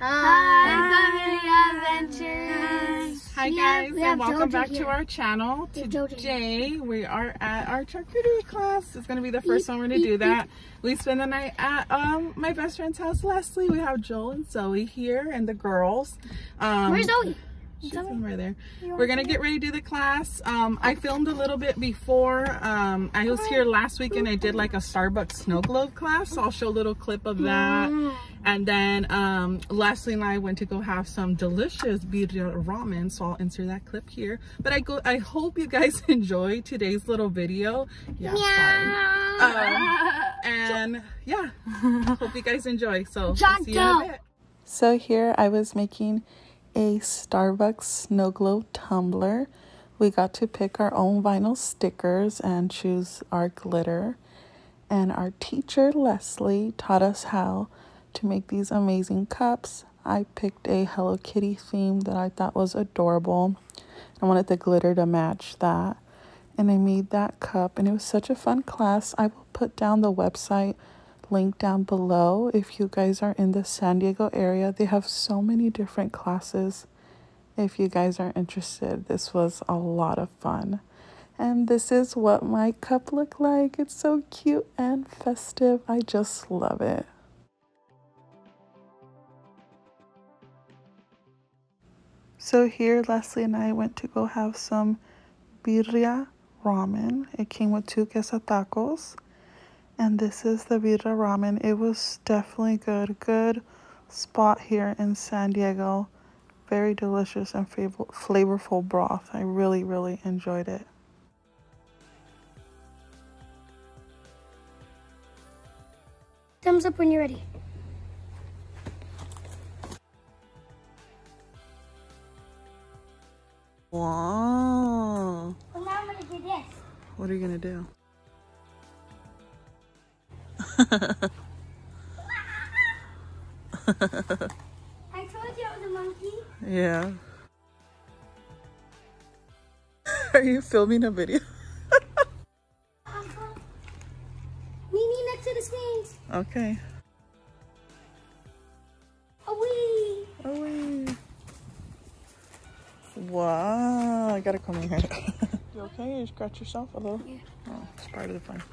Hi, Family Adventures. Hi guys, and welcome back to our channel. Today we are at our charcuterie class. It's going to be the first one we're going to do that. We spend the night at my best friend's house, Leslie. We have Joel and Zoe here and the girls. Where's Zoe? She's right there. We're gonna get ready to do the class. I filmed a little bit before. I was here last week and I did like a Starbucks snow globe class, so I'll show a little clip of that. And then Leslie and I went to go have some delicious birria ramen, so I'll insert that clip here. But I hope you guys enjoy today's little video. Yeah, and yeah, hope you guys enjoy. So see you in a bit. So here I was making a Starbucks snow globe tumbler. We got to pick our own vinyl stickers and choose our glitter. And our teacher, Leslie, taught us how to make these amazing cups. I picked a Hello Kitty theme that I thought was adorable. I wanted the glitter to match that. And I made that cup, and it was such a fun class. I will put down the website link down below if you guys are in the San Diego area. They have so many different classes. If you guys are interested, this was a lot of fun. And this is what my cup looked like. It's so cute and festive. I just love it. So here Leslie and I went to go have some birria ramen. It came with 2 queso tacos. And this is the birria ramen. It was definitely good. Good spot here in San Diego. Very delicious and flavorful broth. I really, really enjoyed it. Thumbs up when you're ready. Wow. Well, now I'm going to do this. What are you going to do? I told you I was a monkey. Yeah. Are you filming a video? Mimi next to the screens. Okay. Away. Away. Wow. I gotta comb your hair. You okay? You scratch yourself a little? Yeah. Oh, it's part of the fun.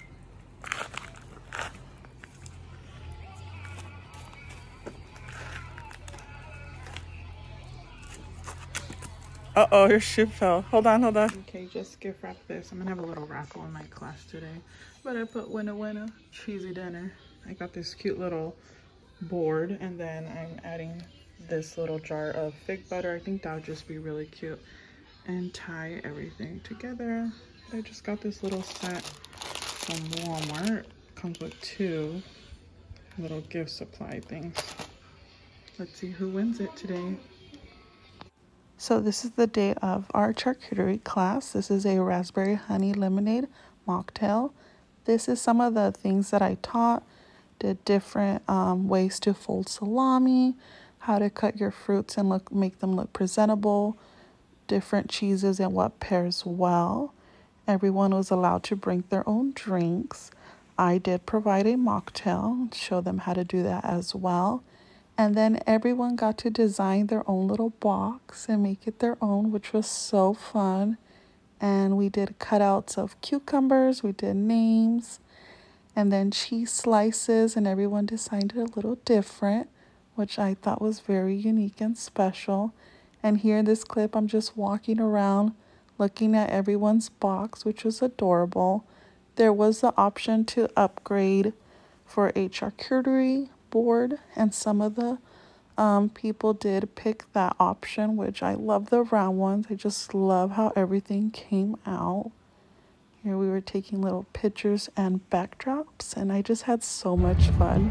Uh-oh, your shoe fell. Hold on, hold on. Okay, just gift wrap this. I'm gonna have a little raffle in my class today. But I put winner winner, cheesy dinner. I got this cute little board, and then I'm adding this little jar of fig butter. I think that would just be really cute. And tie everything together. I just got this little set from Walmart. Comes with 2 little gift supply things. Let's see who wins it today. So this is the day of our charcuterie class. This is a raspberry honey lemonade mocktail. This is some of the things that I taught. Did different ways to fold salami, how to cut your fruits and make them look presentable, different cheeses and what pairs well. Everyone was allowed to bring their own drinks. I did provide a mocktail, show them how to do that as well. And then everyone got to design their own little box and make it their own, which was so fun. And we did cutouts of cucumbers, we did names, and then cheese slices, and everyone designed it a little different, which I thought was very unique and special. And here in this clip, I'm just walking around looking at everyone's box, which was adorable. There was the option to upgrade for a charcuterie board, and some of the people did pick that option, which I love the round ones. I just love how everything came out. Here we were taking little pictures and backdrops, and I just had so much fun.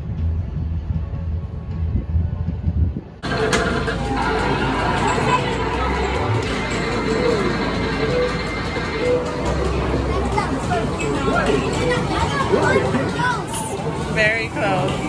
Very close.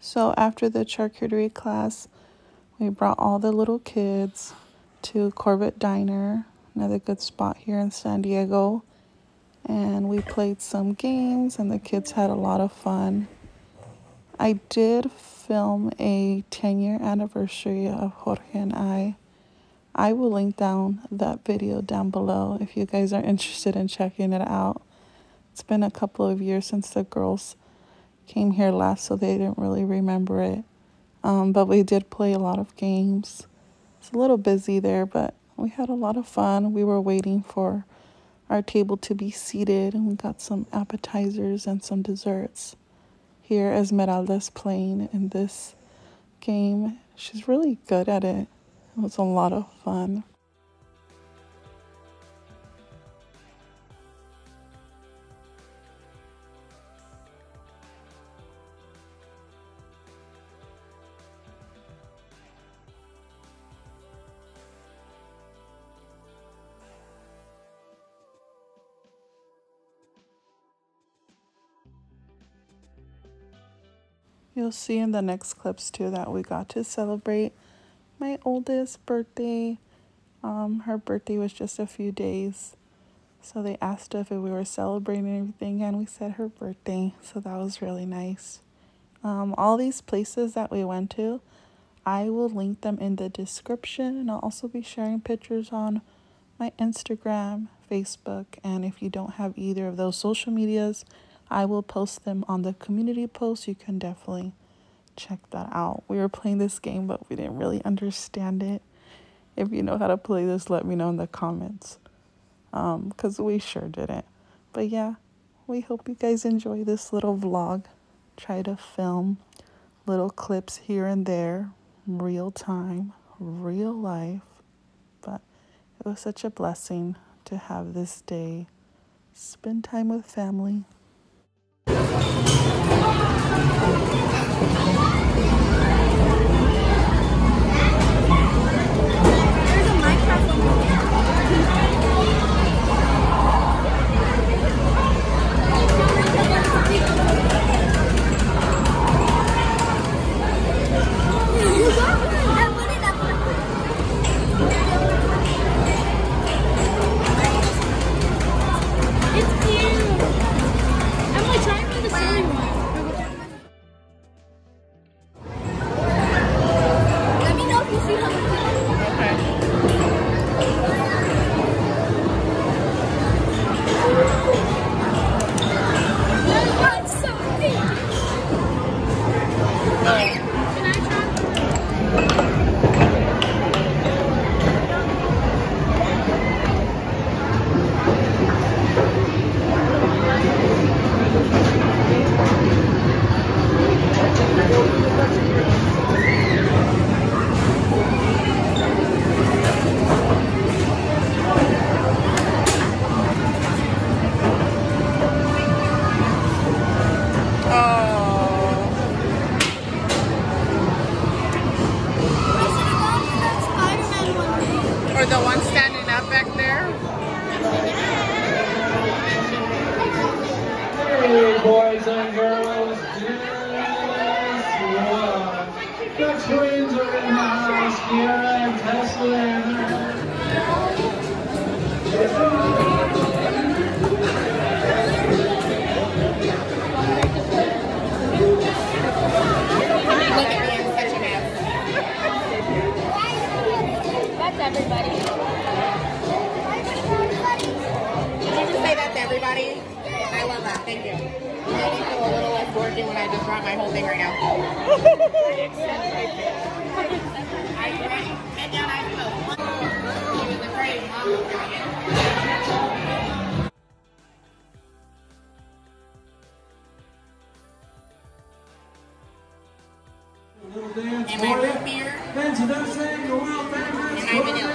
So after the charcuterie class, we brought all the little kids to Corbett Diner, another good spot here in San Diego. And we played some games and the kids had a lot of fun. I did film a 10-year anniversary of Jorge and I. I will link down that video down below if you guys are interested in checking it out. It's been a couple of years since the girls came here last, so they didn't really remember it. But we did play a lot of games. It's a little busy there, but we had a lot of fun. We were waiting for our table to be seated, and we got some appetizers and some desserts. Here, Esmeralda's playing in this game. She's really good at it. It was a lot of fun. You'll see in the next clips too that we got to celebrate my oldest birthday. Her birthday was just a few days, so they asked us if we were celebrating everything, and we said her birthday, so that was really nice. All these places that we went to, I will link them in the description, and I'll also be sharing pictures on my Instagram, Facebook, and if you don't have either of those social medias, I will post them on the community post. You can definitely check that out. We were playing this game, but we didn't really understand it. If you know how to play this, let me know in the comments, because we sure didn't. But yeah, we hope you guys enjoy this little vlog. Try to film little clips here and there, real time, real life. But it was such a blessing to have this day, spend time with family. Or the one standing up back there? Hey, boys and girls, guess what? The twins are in the house here at Tesla. Everybody. Did you just say that to everybody? I love that. Thank you. It made me feel a little less gorgy when I just brought my whole thing right now. Are you ready? Head down, eyes closed. He was afraid Mom was doing it. And my root beer. Introducing the world famous And my vanilla.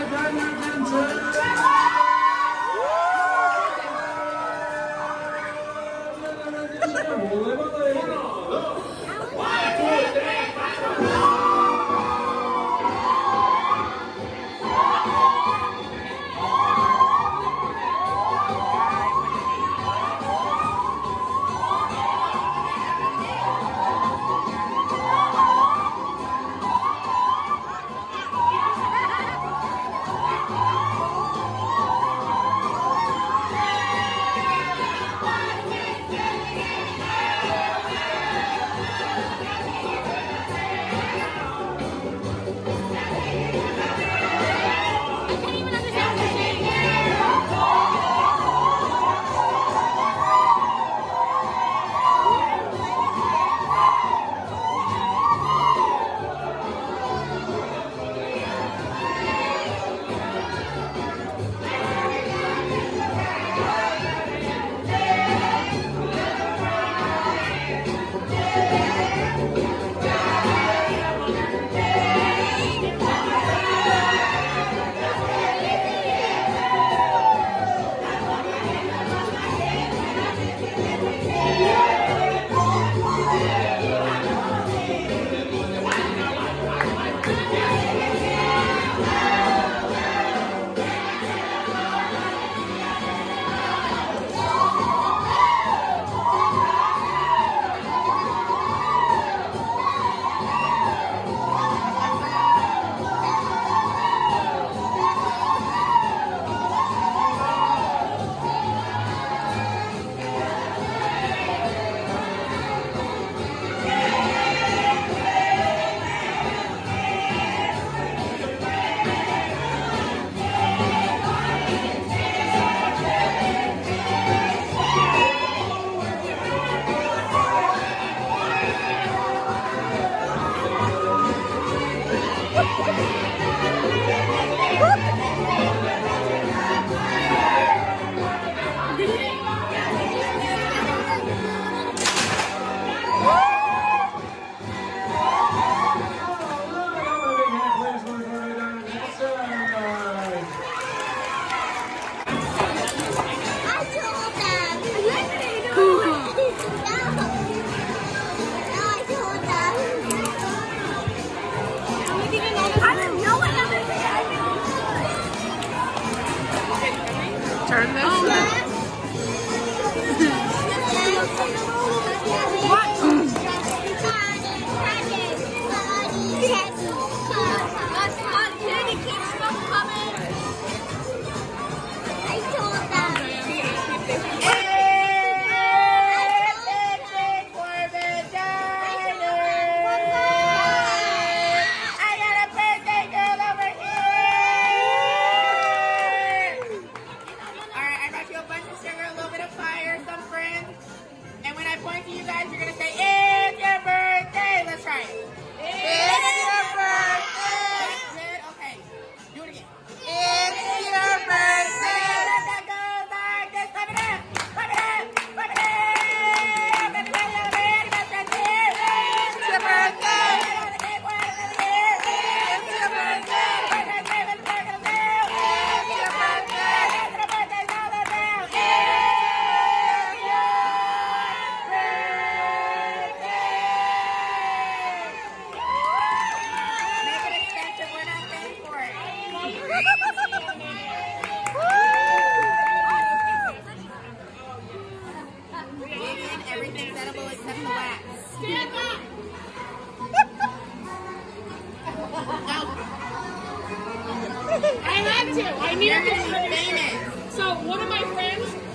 Vegan, everything's edible except the wax. Stand up. I had to. I needed You're to. gonna be famous. So one of my friends